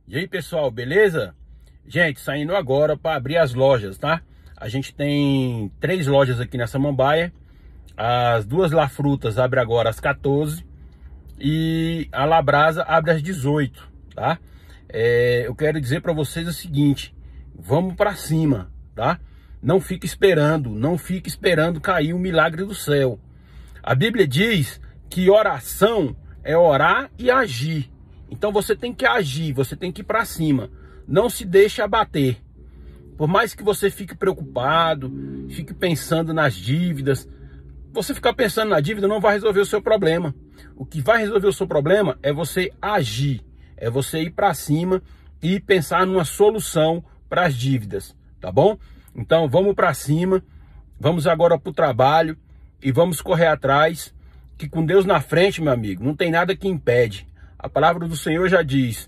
E aí, pessoal, beleza? Gente, saindo agora para abrir as lojas, tá? A gente tem 3 lojas aqui na Samambaia. As 2 La Frutas abrem agora às 14 e a Labrasa abre às 18, tá? Eu quero dizer para vocês o seguinte: vamos para cima, tá? Não fique esperando cair o milagre do céu. A Bíblia diz que oração é orar e agir. Então você tem que agir, você tem que ir para cima. Não se deixe abater. Por mais que você fique preocupado, fique pensando nas dívidas, você ficar pensando na dívida não vai resolver o seu problema. O que vai resolver o seu problema é você agir, é você ir para cima e pensar numa solução para as dívidas, tá bom? Então vamos para cima, vamos agora para o trabalho e vamos correr atrás, que com Deus na frente, meu amigo, não tem nada que impede. A palavra do Senhor já diz